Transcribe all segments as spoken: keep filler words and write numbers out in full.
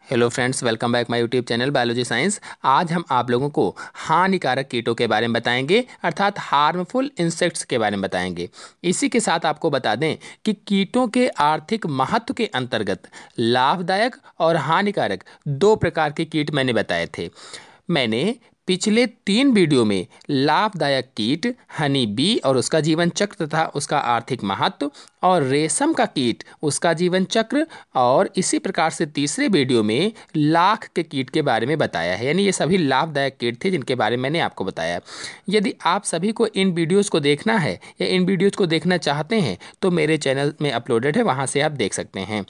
Hello friends, welcome back my YouTube channel biology science. आज हम आप लोगों को हानिकारक कीटों के बारे में बताएंगे, अर्थात हार्मफुल इंसेक्ट्स के बारे में बताएंगे। इसी के साथ आपको बता दें कि कीटों के आर्थिक महत्व के अंतर्गत लाभदायक और हानिकारक दो प्रकार के कीट मैंने बताए थे। मैंने पिछले तीन वीडियो में लाभदायक कीट हनी बी और उसका जीवन चक्र तथा उसका आर्थिक महत्व, और रेशम का कीट उसका जीवन चक्र, और इसी प्रकार से तीसरे वीडियो में लाख के कीट के बारे में बताया है। यानी ये सभी लाभदायक कीट थे जिनके बारे में मैंने आपको बताया। यदि आप सभी को इन वीडियोज़ को देखना है या इन वीडियोज़ को देखना चाहते हैं तो मेरे चैनल में अपलोडेड है, वहाँ से आप देख सकते हैं।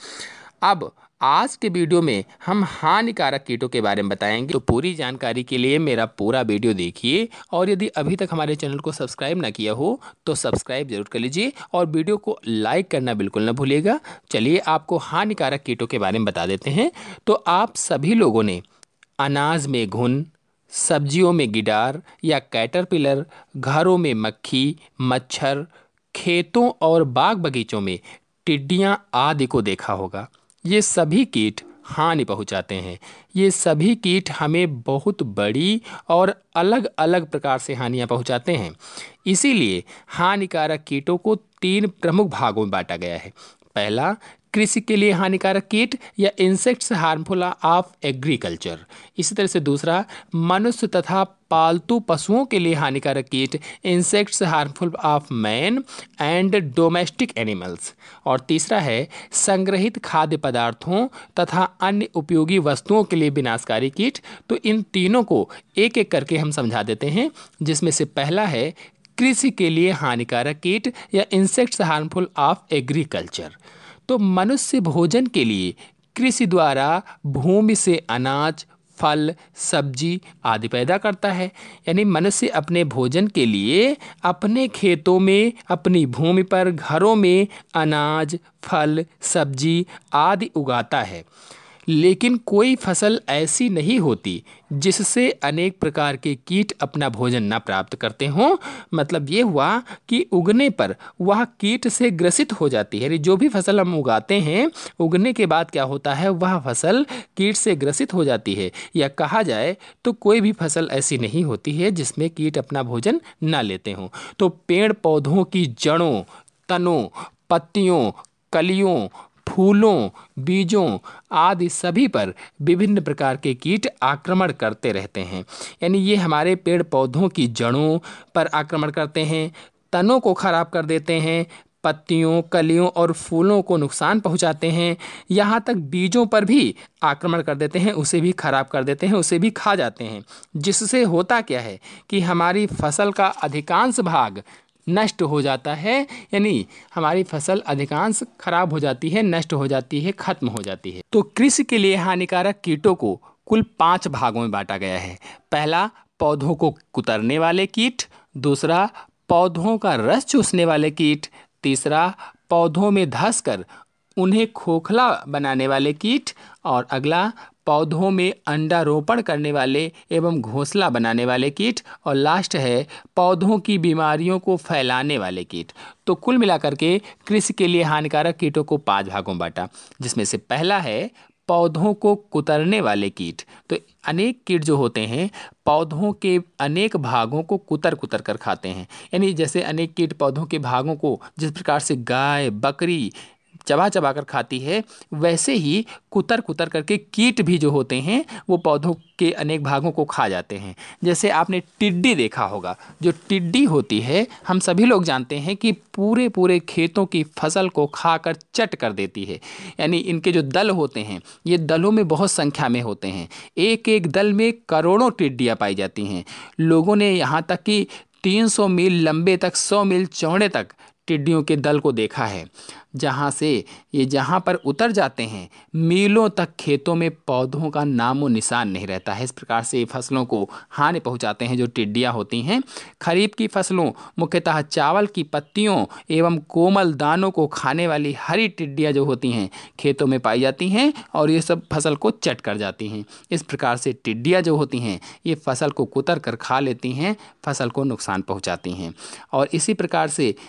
अब आज के वीडियो में हम हानिकारक कीटों के बारे में बताएंगे, तो पूरी जानकारी के लिए मेरा पूरा वीडियो देखिए। और यदि अभी तक हमारे चैनल को सब्सक्राइब ना किया हो तो सब्सक्राइब जरूर कर लीजिए और वीडियो को लाइक करना बिल्कुल ना भूलिएगा। चलिए आपको हानिकारक कीटों के बारे में बता देते हैं। तो आप सभी लोगों ने अनाज में घुन, सब्जियों में गिडार या कैटरपिलर, घरों में मक्खी, मच्छर, खेतों और बाग बगीचों में टिड्डियाँ आदि को देखा होगा। ये सभी कीट हानि पहुंचाते हैं। ये सभी कीट हमें बहुत बड़ी और अलग अलग प्रकार से हानियां पहुंचाते हैं। इसीलिए हानिकारक कीटों को तीन प्रमुख भागों में बांटा गया है। पहला, कृषि के लिए हानिकारक कीट या इंसेक्ट्स हार्मफुल ऑफ एग्रीकल्चर। इसी तरह से दूसरा, मनुष्य तथा पालतू पशुओं के लिए हानिकारक कीट insects harmful of man and domestic animals. और तीसरा है संग्रहित खाद्य पदार्थों तथा अन्य उपयोगी वस्तुओं के लिए विनाशकारी कीट। तो इन तीनों को एक एक करके हम समझा देते हैं, जिसमें से पहला है कृषि के लिए हानिकारक कीट या इंसेक्ट्स हार्मफुल ऑफ एग्रीकल्चर। तो मनुष्य भोजन के लिए कृषि द्वारा भूमि से अनाज, फल, सब्जी आदि पैदा करता है। यानी मनुष्य अपने भोजन के लिए अपने खेतों में, अपनी भूमि पर, घरों में अनाज, फल, सब्जी आदि उगाता है। लेकिन कोई फसल ऐसी नहीं होती जिससे अनेक प्रकार के कीट अपना भोजन न प्राप्त करते हों। मतलब ये हुआ कि उगने पर वह कीट से ग्रसित हो जाती है। यानी जो भी फसल हम उगाते हैं, उगने के बाद क्या होता है, वह फसल कीट से ग्रसित हो जाती है। या कहा जाए तो कोई भी फसल ऐसी नहीं होती है जिसमें कीट अपना भोजन न लेते हों। तो पेड़ पौधों की जड़ों, तनों, पत्तियों, कलियों, फूलों, बीजों आदि सभी पर विभिन्न प्रकार के कीट आक्रमण करते रहते हैं। यानी ये हमारे पेड़ पौधों की जड़ों पर आक्रमण करते हैं, तनों को खराब कर देते हैं, पत्तियों, कलियों और फूलों को नुकसान पहुंचाते हैं, यहाँ तक बीजों पर भी आक्रमण कर देते हैं, उसे भी खराब कर देते हैं, उसे भी खा जाते हैं। जिससे होता क्या है कि हमारी फसल का अधिकांश भाग नष्ट हो जाता है। यानी हमारी फसल अधिकांश खराब हो जाती है, नष्ट हो जाती है, खत्म हो जाती है। तो कृषि के लिए हानिकारक कीटों को कुल पांच भागों में बांटा गया है। पहला, पौधों को कुतरने वाले कीट। दूसरा, पौधों का रस चूसने वाले कीट। तीसरा, पौधों में धंसकर उन्हें खोखला बनाने वाले कीट। और अगला, पौधों में अंडारोपण करने वाले एवं घोंसला बनाने वाले कीट। और लास्ट है पौधों की बीमारियों को फैलाने वाले कीट। तो कुल मिलाकर के कृषि के लिए हानिकारक कीटों को पांच भागों में बांटा, जिसमें से पहला है पौधों को कुतरने वाले कीट। तो अनेक कीट जो होते हैं पौधों के अनेक भागों को कुतर कुतर कर खाते हैं। यानी जैसे अनेक कीट पौधों के भागों को जिस प्रकार से गाय, बकरी चबा चबा कर खाती है, वैसे ही कुतर कुतर करके कीट भी जो होते हैं वो पौधों के अनेक भागों को खा जाते हैं। जैसे आपने टिड्डी देखा होगा। जो टिड्डी होती है, हम सभी लोग जानते हैं कि पूरे पूरे खेतों की फसल को खाकर चट कर देती है। यानी इनके जो दल होते हैं, ये दलों में बहुत संख्या में होते हैं। एक एक दल में करोड़ों टिड्डियाँ पाई जाती हैं। लोगों ने यहाँ तक कि तीन सौ मील लंबे तक, सौ मील चौड़े तक टिड्डियों के दल को देखा है, जहाँ से ये जहाँ पर उतर जाते हैं मीलों तक खेतों में पौधों का नामो निशान नहीं रहता है। इस प्रकार से फसलों को हानि पहुँचाते हैं जो टिड्डियाँ होती हैं। खरीफ की फसलों, मुख्यतः चावल की पत्तियों एवं कोमल दानों को खाने वाली हरी टिड्डियाँ जो होती हैं खेतों में पाई जाती हैं और ये सब फसल को चट कर जाती हैं। इस प्रकार से टिड्डियाँ जो होती हैं ये फसल को कुतर कर खा लेती हैं, फसल को नुकसान पहुँचाती हैं। और इसी प्रकार से आलू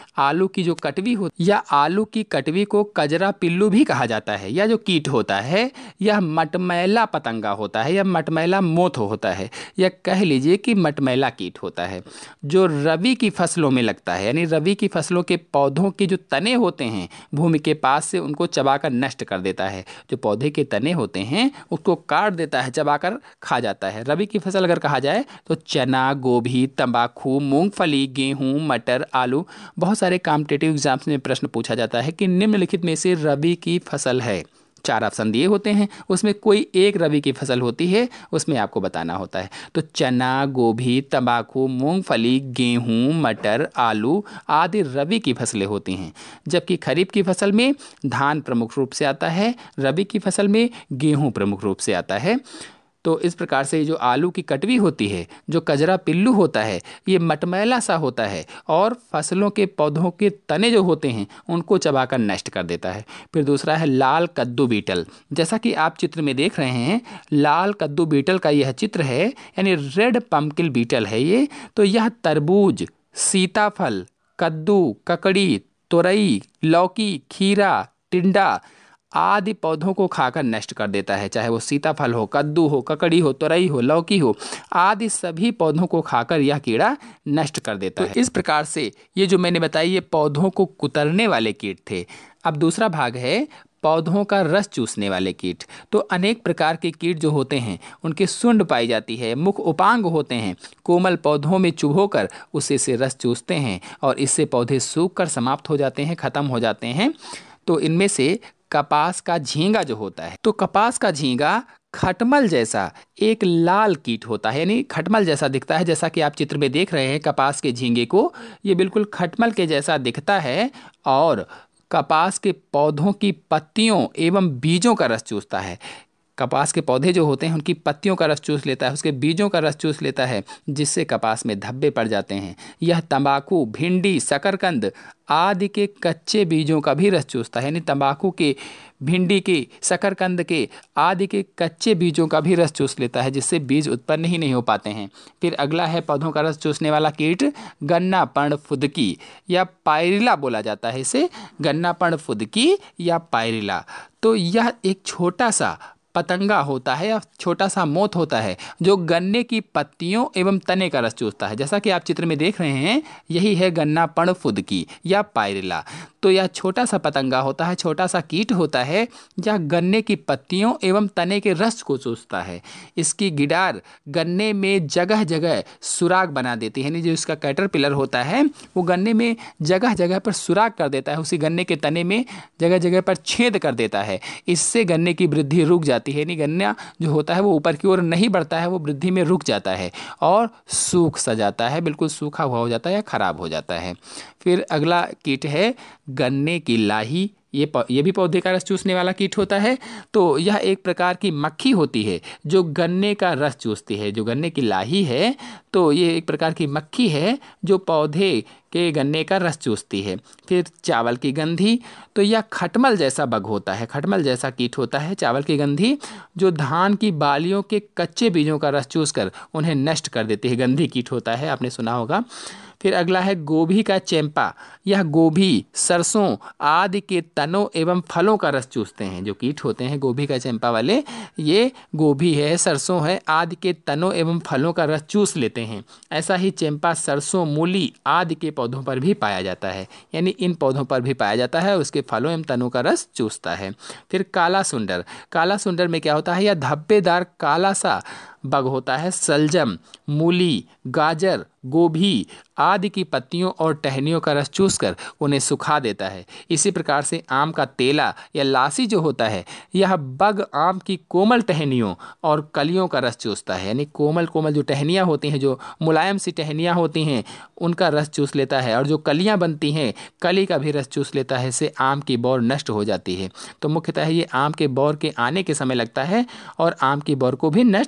की जो कटवी हो या आलू की कटवी को कजरा पिल्लू भी कहा जाता है। यह जो कीट होता है यह मटमैला पतंगा होता है या मटमैला मोथ होता है, या कह लीजिए कि मटमैला कीट होता है, जो रबी की फसलों में लगता है। यानी रबी की फसलों के पौधों के जो तने होते हैं भूमि के पास से उनको चबाकर नष्ट कर देता है। जो पौधे के तने होते हैं उसको काट देता है, चबाकर खा जाता है। रबी की फसल अगर कहा जाए तो चना, गोभी, तंबाकू, मूंगफली, गेहूं, मटर, आलू। बहुत सारे कॉम्पिटिटिव एग्जाम्स में प्रश्न पूछा जाता है कि निम्नलिखित में से रबी की फसल है। चार ऑप्शन दिए होते हैं, उसमें कोई एक रबी की फसल होती है, उसमें आपको बताना होता है। तो चना, गोभी, तंबाकू, मूंगफली, गेहूं, मटर, आलू आदि रबी की फसलें होती हैं। जबकि खरीफ की फसल में धान प्रमुख रूप से आता है, रबी की फसल में गेहूं प्रमुख रूप से आता है। तो इस प्रकार से जो आलू की कटवी होती है, जो कजरा पिल्लू होता है, ये मटमैला सा होता है और फसलों के पौधों के तने जो होते हैं उनको चबाकर नष्ट कर देता है। फिर दूसरा है लाल कद्दू बीटल। जैसा कि आप चित्र में देख रहे हैं, लाल कद्दू बीटल का यह चित्र है, यानी रेड पम्पकिन बीटल है ये। तो यह तरबूज, सीताफल, कद्दू, ककड़ी, तोरई, लौकी, खीरा, टिंडा आदि पौधों को खाकर नष्ट कर देता है। चाहे वो सीताफल हो, कद्दू हो, ककड़ी हो, तोरई हो, लौकी हो, आदि सभी पौधों को खाकर यह कीड़ा नष्ट कर देता है। इस प्रकार से ये जो मैंने बताई ये पौधों को कुतरने वाले कीट थे। अब दूसरा भाग है पौधों का रस चूसने वाले कीट। तो अनेक प्रकार के कीट जो होते हैं उनके सूंड पाई जाती है, मुख उपांग होते हैं, कोमल पौधों में चुभोकर उसे से रस चूसते हैं और इससे पौधे सूख कर समाप्त हो जाते हैं, खत्म हो जाते हैं। तो इनमें से कपास का झींगा जो होता है, तो कपास का झींगा खटमल जैसा एक लाल कीट होता है, यानी खटमल जैसा दिखता है। जैसा कि आप चित्र में देख रहे हैं कपास के झींगे को, ये बिल्कुल खटमल के जैसा दिखता है और कपास के पौधों की पत्तियों एवं बीजों का रस चूसता है। कपास के पौधे जो होते हैं उनकी पत्तियों का रस चूस लेता है, उसके बीजों का रस चूस लेता है, जिससे कपास में धब्बे पड़ जाते हैं। यह तंबाकू, भिंडी, शकरकंद आदि के कच्चे बीजों का भी रस चूसता है, यानी तंबाकू के, भिंडी के, शकरकंद के आदि के कच्चे बीजों का भी रस चूस लेता है, जिससे बीज उत्पन्न ही नहीं हो पाते हैं। फिर अगला है पौधों का रस चूसने वाला कीट गन्ना पर्ण फुदकी या पायरिला बोला जाता है इसे, गन्ना पर्ण फुदकी या पायरिला। तो यह एक छोटा सा पतंगा होता है या छोटा सा मोथ होता है जो गन्ने की पत्तियों एवं तने का रस चूसता है। जैसा कि आप चित्र में देख रहे हैं यही है गन्ना पर्ण फुदकी या पायरिला। तो यह छोटा सा पतंगा होता है, छोटा सा कीट होता है यह गन्ने की पत्तियों एवं तने के रस को चूसता है। इसकी गिडार गन्ने में जगह जगह सुराग बना देती है, यानी जो इसका कैटरपिलर होता है वो गन्ने में जगह जगह पर सुराग कर देता है, उसी गन्ने के तने में जगह जगह पर छेद कर देता है। इससे गन्ने की वृद्धि रुक जाती है, यानी गन्ना जो होता है वो ऊपर की ओर नहीं बढ़ता है, वो वृद्धि में रुक जाता है और सूख सा जाता है, बिल्कुल सूखा हुआ हो जाता है या खराब हो जाता है। फिर अगला कीट है गन्ने की लाही। ये ये भी पौधे का रस चूसने वाला कीट होता है। तो यह एक प्रकार की मक्खी होती है जो गन्ने का रस चूसती है। जो गन्ने की लाही है तो ये एक प्रकार की मक्खी है जो पौधे के गन्ने का रस चूसती है। फिर चावल की गंधी, तो यह खटमल जैसा बग होता है, खटमल जैसा कीट होता है चावल की गंधी, जो धान की बालियों के कच्चे बीजों का रस चूसकर उन्हें नष्ट कर देती है, गंधी कीट होता है, आपने सुना होगा। फिर अगला है गोभी का चेम्पा। यह गोभी, सरसों आदि के तनों एवं फलों का रस चूसते हैं। जो कीट होते हैं गोभी का चेम्पा वाले, ये गोभी है, सरसों है आदि के तनों एवं फलों का रस चूस लेते हैं। ऐसा ही चेम्पा सरसों, मूली आदि के पौधों पर भी पाया जाता है, यानी इन पौधों पर भी पाया जाता है, उसके फलों एवं तनों का रस चूसता है। फिर काला सुंडर। काला सुंडर में क्या होता है, यह धब्बेदार काला सा बग होता है। सलजम, मूली, गाजर, गोभी आदि की पत्तियों और टहनियों का रस चूसकर उन्हें सुखा देता है। इसी प्रकार से आम का तेला या लासी जो होता है, यह बग आम की कोमल टहनियों और कलियों का रस चूसता है, यानी कोमल कोमल जो टहनियाँ होती हैं, जो मुलायम सी टहनियाँ होती हैं, उनका रस चूस लेता है और जो कलियाँ बनती हैं कली का भी रस चूस लेता है। इससे आम की बौर नष्ट हो जाती है। तो मुख्यतः ये आम के बौर के आने के समय लगता है और आम की बौर को भी नष्ट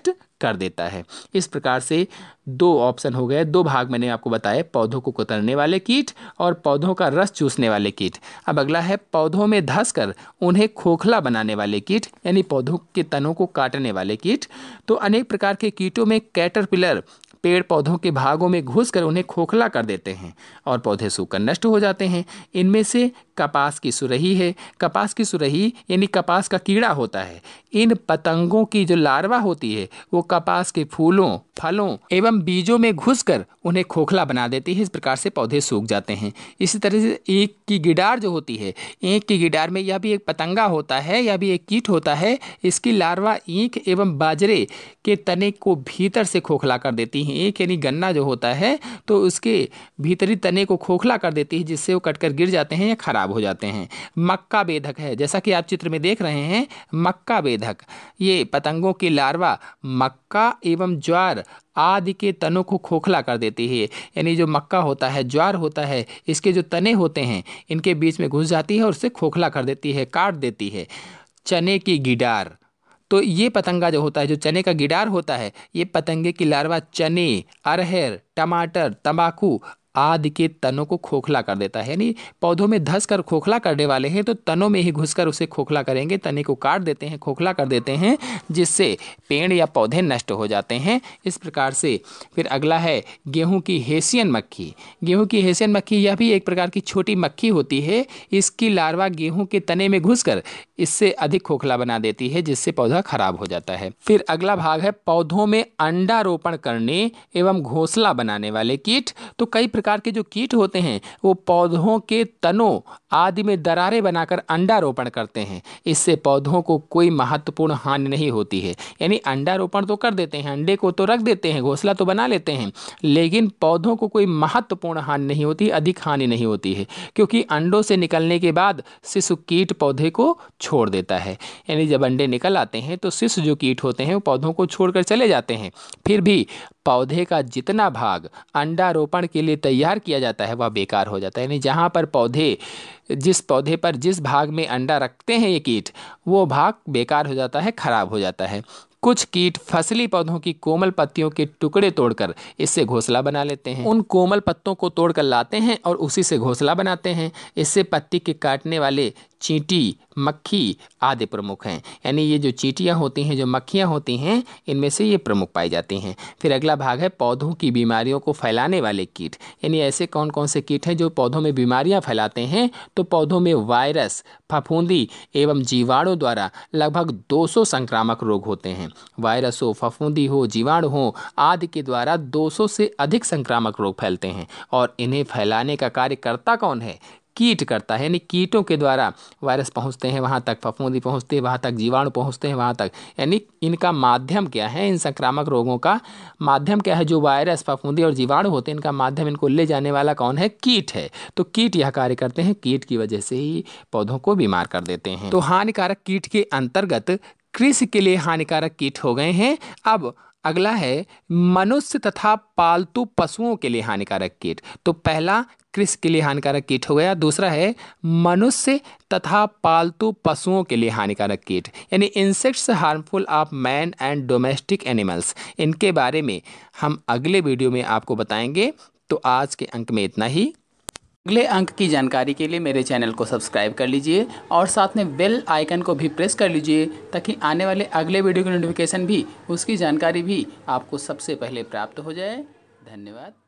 कर देता है। इस प्रकार से दो ऑप्शन हो गए, दो भाग मैंने आपको बताए, पौधों को कुतरने वाले कीट और पौधों का रस चूसने वाले कीट। अब अगला है पौधों में धंसकर उन्हें खोखला बनाने वाले कीट, यानी पौधों के तनों को काटने वाले कीट। तो अनेक प्रकार के कीटों में कैटरपिलर पेड़ पौधों के भागों में घुसकर उन्हें खोखला कर देते हैं और पौधे सूखकर नष्ट हो जाते हैं। इनमें से कपास की सुरही है। कपास की सुरही यानी कपास का कीड़ा होता है। इन पतंगों की जो लार्वा होती है वो कपास के फूलों, फलों एवं बीजों में घुसकर उन्हें खोखला बना देती है। इस प्रकार से पौधे सूख जाते हैं। इसी तरह से ईंख की गिडार जो होती है, ईंख की गिडार में यह भी एक पतंगा होता है, यह भी एक कीट होता है। इसकी लार्वा ईंख एवं बाजरे के तने को भीतर से खोखला कर देती है। ईंख यानी गन्ना जो होता है तो उसके भीतरी तने को खोखला कर देती है, जिससे वो कटकर गिर जाते हैं या खराब हो जाते हैं। मक्का बेधक है, जैसा कि आप चित्र में देख रहे हैं, मक्का बेधक ये पतंगों की लार्वा मक्का एवं ज्वार आदि के तनों को खोखला कर देती है। यानी जो मक्का होता है, ज्वार होता है, इसके जो तने होते हैं इनके बीच में घुस जाती है और उसे खोखला कर देती है, काट देती है। चने की गिडार, तो ये पतंगा जो होता है, जो चने का गिडार होता है, ये पतंगे की लार्वा चने, अरहर, टमाटर, तंबाकू आदि के तनों को खोखला कर देता है। यानी पौधों में धंस कर खोखला करने वाले हैं तो तनों में ही घुसकर उसे खोखला करेंगे, तने को काट देते हैं, खोखला कर देते हैं, जिससे पेड़ या पौधे नष्ट हो जाते हैं। इस प्रकार से फिर अगला है गेहूं की हेसियन मक्खी। गेहूं की हेसियन मक्खी यह भी एक प्रकार की छोटी मक्खी होती है। इसकी लार्वा गेहूं के तने में घुसकर इससे अधिक खोखला बना देती है, जिससे पौधा खराब हो जाता है। फिर अगला भाग है पौधों में अंडारोपण करने एवं घोंसला बनाने वाले कीट। तो कई प्रकार के जो कीट होते हैं वो पौधों के तनों आदि में दरारें बनाकर अंडारोपण करते हैं। इससे पौधों को कोई महत्वपूर्ण हानि नहीं होती है। यानी अंडारोपण तो कर देते हैं, अंडे को तो रख देते हैं, घोंसला तो बना लेते हैं, लेकिन पौधों को कोई महत्वपूर्ण हानि नहीं होती, अधिक हानि नहीं होती है, क्योंकि अंडों से निकलने के बाद शिशु कीट पौधे को छोड़ देता है। यानी जब अंडे निकल आते हैं तो शिशु जो कीट होते हैं वो पौधों को छोड़कर चले जाते हैं। फिर भी पौधे का जितना भाग अंडारोपण के लिए तैयार किया जाता है वह बेकार हो जाता है। यानी जहाँ पर पौधे जिस पौधे पर जिस भाग में अंडा रखते हैं ये कीट, वो भाग बेकार हो जाता है, खराब हो जाता है। कुछ कीट फसली पौधों की कोमल पत्तियों के टुकड़े तोड़कर इससे घोंसला बना लेते हैं। उन कोमल पत्तों को तोड़कर लाते हैं और उसी से घोंसला बनाते हैं। इससे पत्ती के काटने वाले चींटी, मक्खी आदि प्रमुख हैं। यानी ये जो चींटियाँ होती हैं, जो मक्खियाँ होती हैं, इनमें से ये प्रमुख पाई जाती हैं। फिर अगला भाग है पौधों की बीमारियों को फैलाने वाले कीट। यानी ऐसे कौन कौन से कीट हैं जो पौधों में बीमारियाँ फैलाते हैं। तो पौधों में वायरस, फफूंदी एवं जीवाणु द्वारा लगभग दो सौ संक्रामक रोग होते हैं। वायरस हो, फफूंदी हो, जीवाणु हो आदि के द्वारा दो सौ से अधिक संक्रामक रोग फैलते हैं। और इन्हें फैलाने का कार्य करता कौन है? कीट करता है। यानी कीटों के द्वारा वायरस पहुंचते हैं वहां तक, फफूंदी पहुंचते हैं वहां तक, जीवाणु पहुंचते हैं वहां तक। यानी इनका माध्यम क्या है? इन संक्रामक रोगों का माध्यम क्या है? जो वायरस, फफूंदी और जीवाणु होते हैं, इनका माध्यम, इनको ले जाने वाला कौन है? कीट है। तो कीट यह कार्य करते हैं, कीट की वजह से ही पौधों को बीमार कर देते हैं। तो हानिकारक कीट के अंतर्गत कृषि के लिए हानिकारक कीट हो गए हैं। अब अगला है मनुष्य तथा पालतू पशुओं के लिए हानिकारक कीट। तो पहला कृषि के लिए हानिकारक कीट हो गया, दूसरा है मनुष्य तथा पालतू पशुओं के लिए हानिकारक कीट, यानी insects harmful of man and domestic animals. इनके बारे में हम अगले वीडियो में आपको बताएंगे। तो आज के अंक में इतना ही। अगले अंक की जानकारी के लिए मेरे चैनल को सब्सक्राइब कर लीजिए और साथ में बेल आइकन को भी प्रेस कर लीजिए, ताकि आने वाले अगले वीडियो की नोटिफिकेशन भी, उसकी जानकारी भी आपको सबसे पहले प्राप्त हो जाए। धन्यवाद।